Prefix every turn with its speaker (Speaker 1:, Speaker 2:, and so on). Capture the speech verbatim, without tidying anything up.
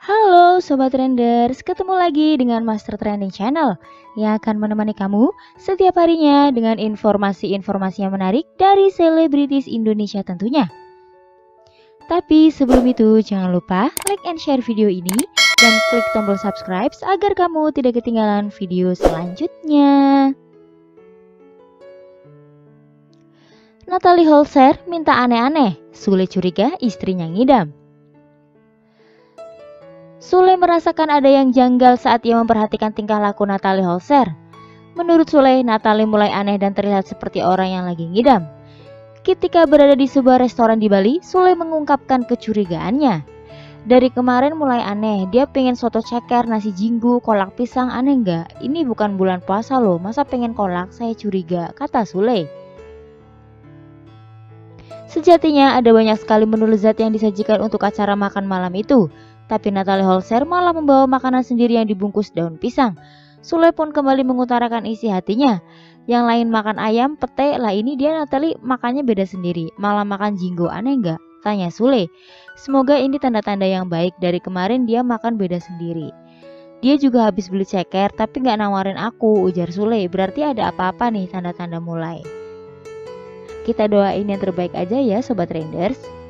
Speaker 1: Halo Sobat Trenders, ketemu lagi dengan Master Trending Channel yang akan menemani kamu setiap harinya dengan informasi-informasi yang menarik dari selebritis Indonesia tentunya. Tapi sebelum itu jangan lupa like and share video ini dan klik tombol subscribe agar kamu tidak ketinggalan video selanjutnya. Natalie Holzer minta aneh-aneh, Sule curiga istrinya ngidam. Sule merasakan ada yang janggal saat ia memperhatikan tingkah laku Natalie Holzer. Menurut Sule, Natalie mulai aneh dan terlihat seperti orang yang lagi ngidam. Ketika berada di sebuah restoran di Bali, Sule mengungkapkan kecurigaannya. Dari kemarin mulai aneh, dia pengen soto ceker, nasi jinggu, kolak pisang, aneh nggak? Ini bukan bulan puasa loh, masa pengen kolak, saya curiga, kata Sule. Sejatinya ada banyak sekali menu lezat yang disajikan untuk acara makan malam itu. Tapi Natalie Holzer malah membawa makanan sendiri yang dibungkus daun pisang. Sule pun kembali mengutarakan isi hatinya. Yang lain makan ayam, pete, lah ini dia Natalie makannya beda sendiri. Malah makan jinggo, aneh nggak? Tanya Sule. Semoga ini tanda-tanda yang baik, dari kemarin dia makan beda sendiri. Dia juga habis beli ceker tapi nggak nawarin aku, ujar Sule. Berarti ada apa-apa nih, tanda-tanda mulai. Kita doain yang terbaik aja ya Sobat Trenders.